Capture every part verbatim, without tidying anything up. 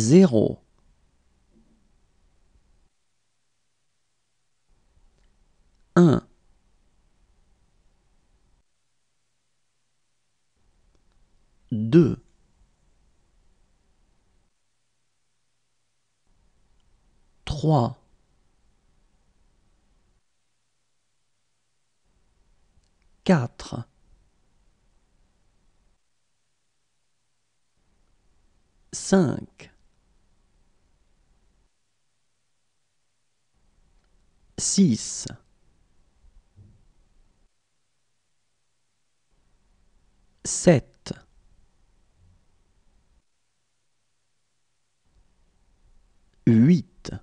zéro. Un. Deux. Trois. Quatre. Cinq. Six. Sept. Huit.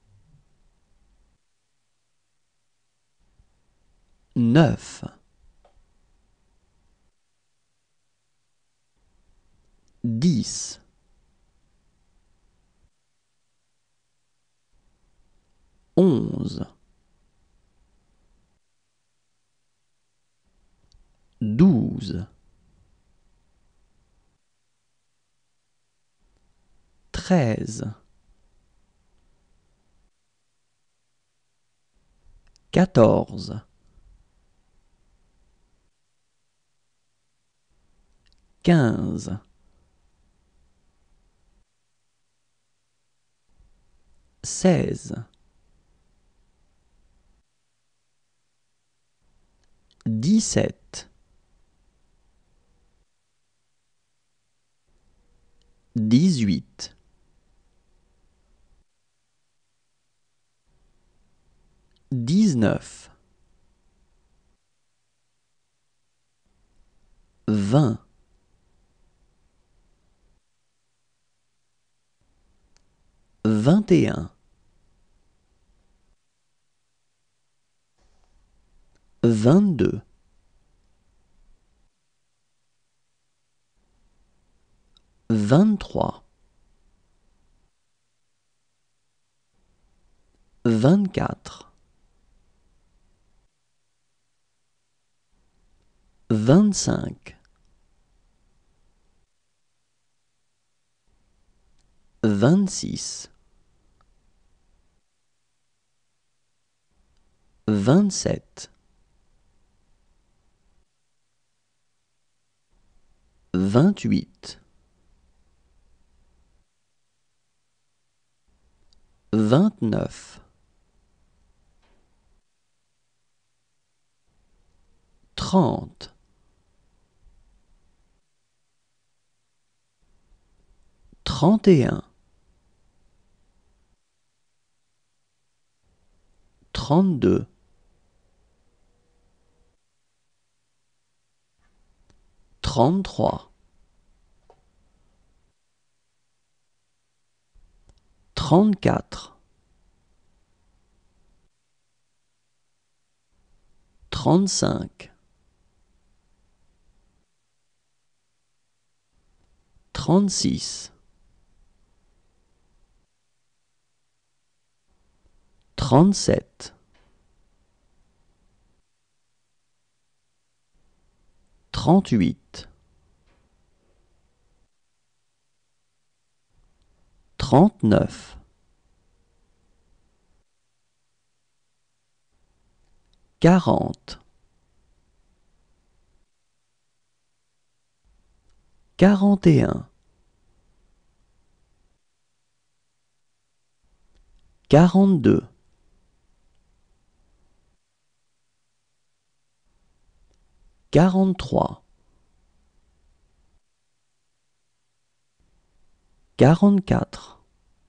Neuf. Dix. Onze. Douze. Treize. Quatorze. Quinze. Seize. Dix-sept. Dix-huit. Dix-neuf. Vingt. Vingt et un. Vingt-deux. Vingt-trois. Vingt-quatre. Vingt-cinq. Vingt-six. Vingt-sept. Vingt-huit. Vingt-neuf. Trente. Trente et un. Trente-deux. Trente-trois. Trente-quatre. Trente-cinq. Trente-six. Trente-sept. Trente-huit. Trente-neuf. Quarante. Quarante et un. Quarante-deux. Quarante-trois. Quarante-quatre.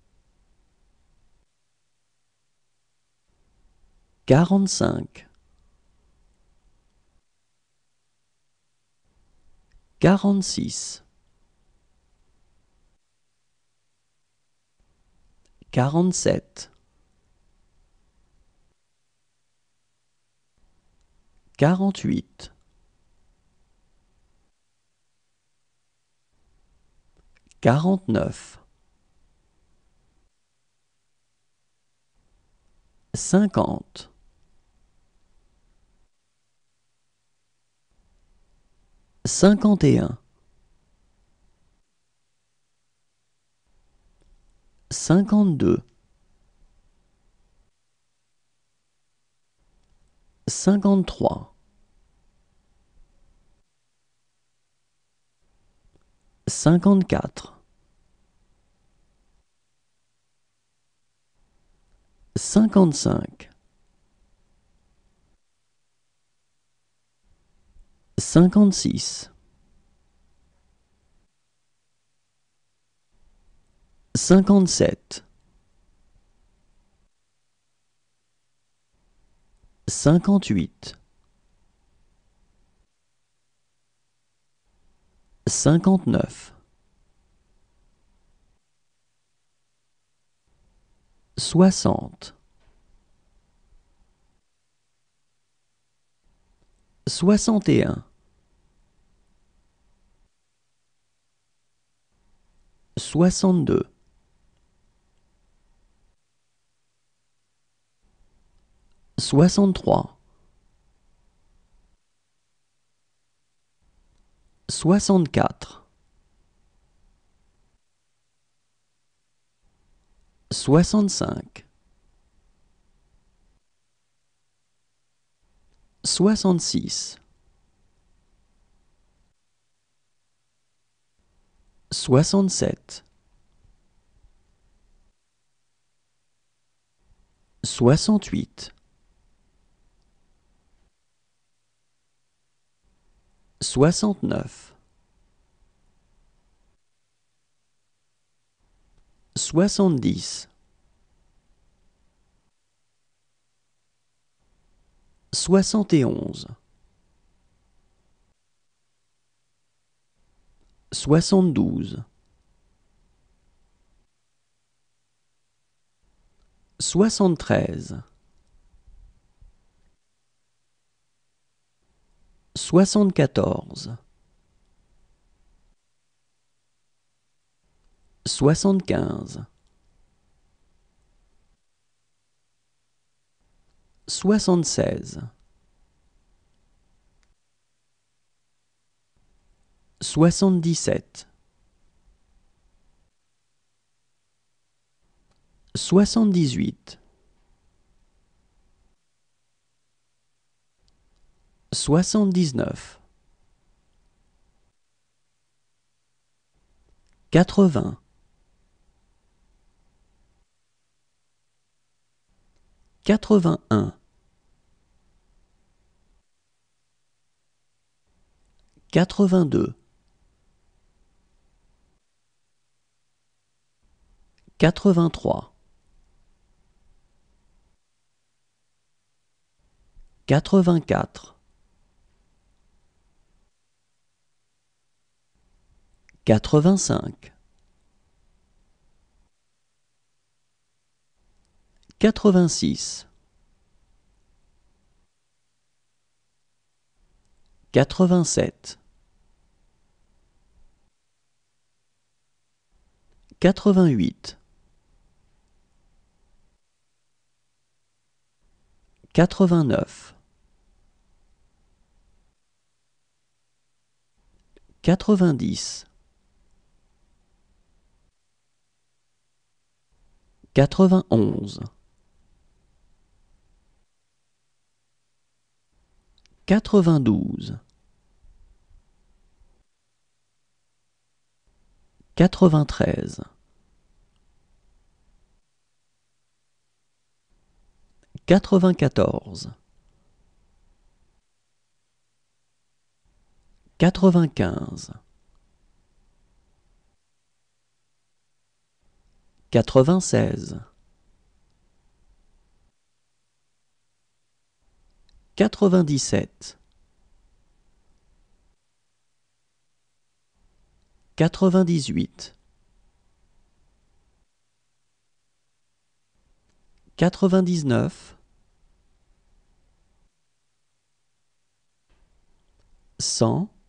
Quarante-cinq. Quarante-six. Quarante-sept. Quarante-huit. Quarante-neuf. Cinquante. Cinquante et un. cinquante-deux, cinquante-trois, cinquante-quatre, cinquante-cinq, cinquante-six, cinquante-sept, cinquante-huit, cinquante-neuf, soixante, soixante et un, soixante-deux, soixante-trois, soixante-quatre, soixante-cinq, soixante-six, soixante-sept, soixante-huit, soixante-neuf, soixante-dix, soixante et onze, soixante-douze, soixante-treize, soixante-quatorze, soixante-quinze, soixante-seize, soixante-dix-sept, soixante-dix-huit, soixante-dix-neuf, quatre-vingts, quatre-vingt-un, quatre-vingt-deux, quatre-vingt-trois, quatre-vingt-quatre, quatre-vingt-cinq, quatre-vingt-six, quatre-vingt-sept, quatre-vingt-huit, quatre-vingt-neuf, quatre-vingt-dix, quatre-vingt-onze, quatre-vingt-douze, quatre-vingt-treize, quatre-vingt-quatorze, quatre-vingt-quinze, quatre-vingt-seize, quatre-vingt-dix-sept, quatre-vingt-dix-huit, quatre-vingt-dix-neuf, cent,